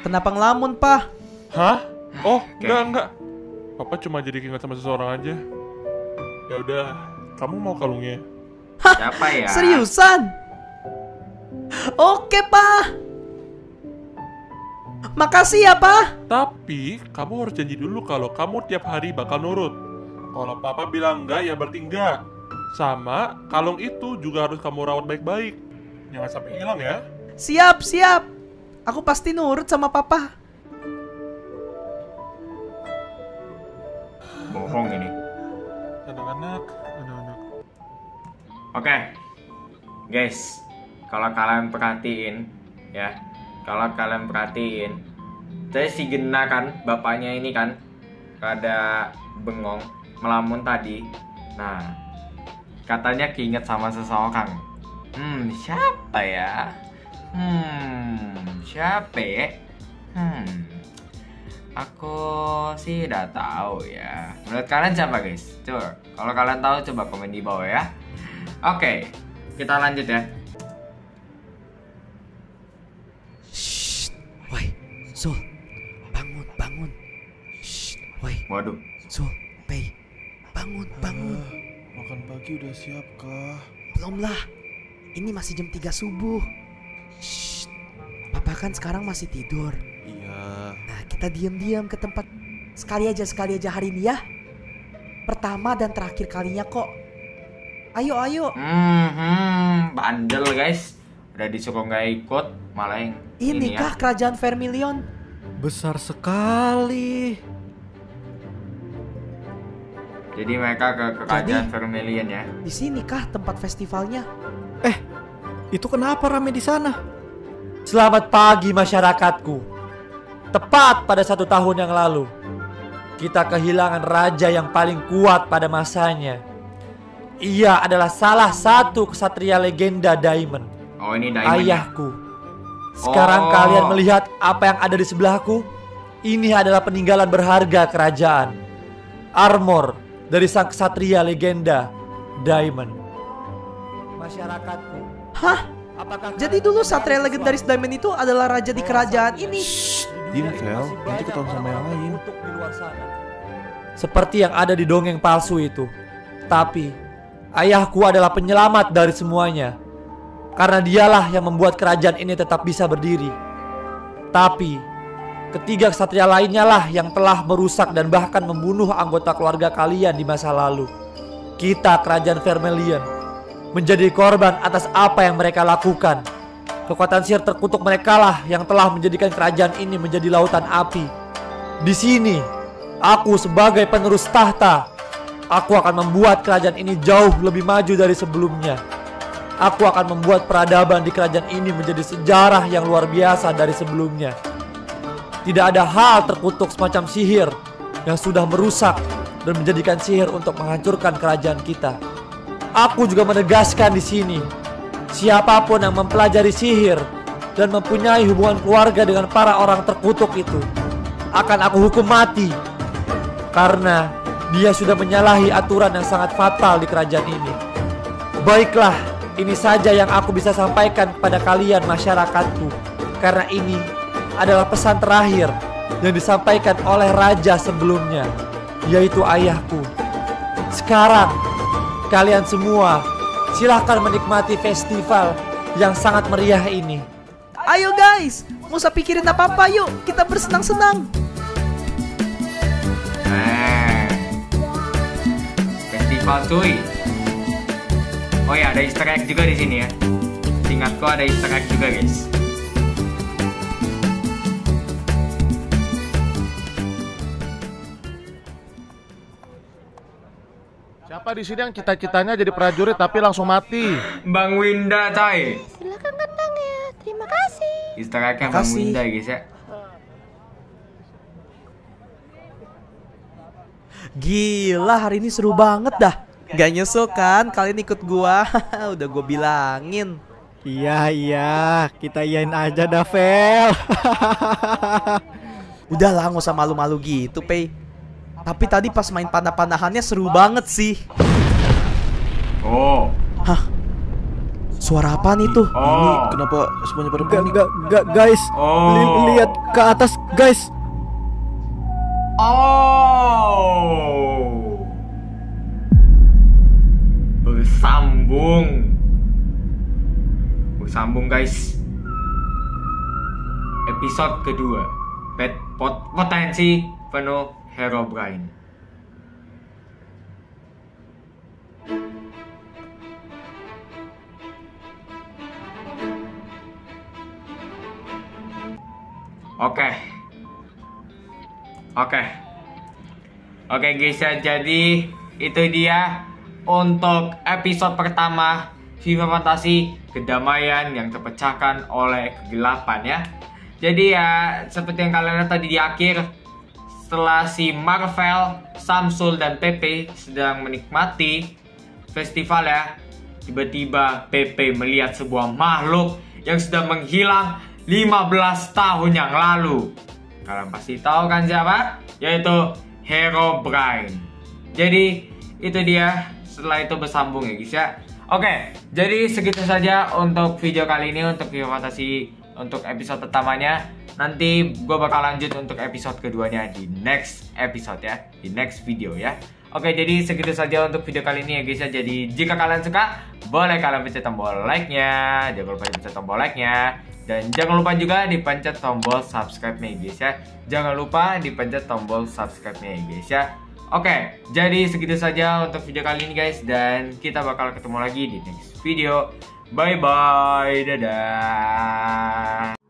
Kenapa ngelamun, Pak? Hah? Oh, enggak. Papa cuma jadi ingat sama seseorang aja. Ya udah, kamu mau kalungnya? Hah? Siapa ya? Seriusan? Oke, Pak. Makasih ya, Pak. Tapi, kamu harus janji dulu kalau kamu tiap hari bakal nurut. Kalau papa bilang enggak, ya berarti enggak. Sama, kalung itu juga harus kamu rawat baik-baik. Jangan sampai hilang ya. Siap. Aku pasti nurut sama Papa. Bohong ini. Anak-anak. Oke, guys, kalau kalian perhatiin, ya, saya si Gena kan, bapaknya ini kan, rada bengong, melamun tadi. Nah, katanya keinget sama seseorang. Siapa ya? Aku sih udah tahu ya. Menurut kalian siapa, guys? Coba, kalau kalian tahu coba komen di bawah ya. Oke, kita lanjut ya. Shh, woi, Zul, bangun. Shh, woi, Waduh, Zul, Pei, bangun. Makan pagi udah siap kah? Belum lah, ini masih jam 3 subuh. Shh, Papa kan sekarang masih tidur. Iya. Nah, kita diam-diam ke tempat. Sekali aja hari ini ya. Pertama dan terakhir kalinya kok. Ayo. bandel guys. Udah disuruh nggak ikut, malah yang ini Inikah ya. kerajaan Vermilion? Besar sekali. Jadi mereka ke kerajaan Vermilion ya. Di sini kah tempat festivalnya? Itu kenapa rame di sana? Selamat pagi masyarakatku. Tepat pada 1 tahun yang lalu, kita kehilangan raja yang paling kuat pada masanya. Ia adalah salah satu ksatria legenda Diamond. Oh, ini Diamond. Ayahku. Sekarang kalian melihat apa yang ada di sebelahku? Ini adalah peninggalan berharga kerajaan. Armor dari sang ksatria legenda Diamond. Masyarakatku. Hah? Apakah Jadi dulu satria legendaris Diamond itu adalah raja di kerajaan ini. Diam, Vel. Nanti ketahuan sama yang lain. Seperti yang ada di dongeng palsu itu. Tapi ayahku adalah penyelamat dari semuanya, karena dialah yang membuat kerajaan ini tetap bisa berdiri. Tapi ketiga ksatria lainnya lah yang telah merusak dan bahkan membunuh anggota keluarga kalian di masa lalu. Kita kerajaan Vermilion menjadi korban atas apa yang mereka lakukan. Kekuatan sihir terkutuk mereka lah yang telah menjadikan kerajaan ini menjadi lautan api. Di sini, aku sebagai penerus tahta, aku akan membuat kerajaan ini jauh lebih maju dari sebelumnya. Aku akan membuat peradaban di kerajaan ini menjadi sejarah yang luar biasa dari sebelumnya. Tidak ada hal terkutuk semacam sihir yang sudah merusak dan menjadikan sihir untuk menghancurkan kerajaan kita. Aku juga menegaskan di sini, siapapun yang mempelajari sihir dan mempunyai hubungan keluarga dengan para orang terkutuk itu akan aku hukum mati, karena dia sudah menyalahi aturan yang sangat fatal di kerajaan ini. Baiklah, ini saja yang aku bisa sampaikan kepada kalian masyarakatku, karena ini adalah pesan terakhir yang disampaikan oleh raja sebelumnya, yaitu ayahku. Sekarang kalian semua silahkan menikmati festival yang sangat meriah ini. Ayo guys, nggak usah pikirin apa-apa, yuk kita bersenang-senang. Festival cuy. Oh ya, ada Easter egg juga di sini ya. Ingatku ada Easter egg juga guys. Siapa di sini yang cita-citanya jadi prajurit tapi langsung mati? Bang Winda coy. Silakan kentang ya. Terima kasih. Easter egg-nya Bang Makasih. Winda guys ya. Gila, hari ini seru banget dah. Gak nyesel kan kalian ikut gua? Udah gua bilangin. Iya, kita iyain aja dah, Vel. Udah lah, nggak usah malu-malu gitu, Pei. Tapi tadi pas main panah-panahannya seru banget sih. Oh, Hah? Suara apaan itu? Ini kenapa semuanya pada panik? Guys, lihat ke atas, guys. Oh, bersambung guys. Episode kedua, potensi penuh Herobrine. Oke guys ya, jadi itu dia untuk episode pertama FIFA Fantasi Kedamaian yang terpecahkan oleh kegelapan ya. Jadi ya seperti yang kalian lihat tadi di akhir, setelah si Marvel, Samsul dan Pepe sedang menikmati festival ya, tiba-tiba Pepe melihat sebuah makhluk yang sudah menghilang 15 tahun yang lalu. Kalian pasti tahu kan siapa? Yaitu Herobrine. Jadi itu dia, setelah itu bersambung ya guys ya. Oke, jadi segitu saja untuk video kali ini untuk FIFA Fantasi untuk episode pertamanya. Nanti gue bakal lanjut untuk episode keduanya di next episode ya, di next video ya. Oke, jadi segitu saja untuk video kali ini ya guys ya. Jadi jika kalian suka, boleh kalian pencet tombol like-nya, jangan lupa dipencet tombol like-nya. Dan jangan lupa juga dipencet tombol subscribe-nya ya guys ya. Jangan lupa dipencet tombol subscribe-nya ya guys ya. Oke, jadi segitu saja untuk video kali ini guys. Dan kita bakal ketemu lagi di next video. Bye bye, dadah.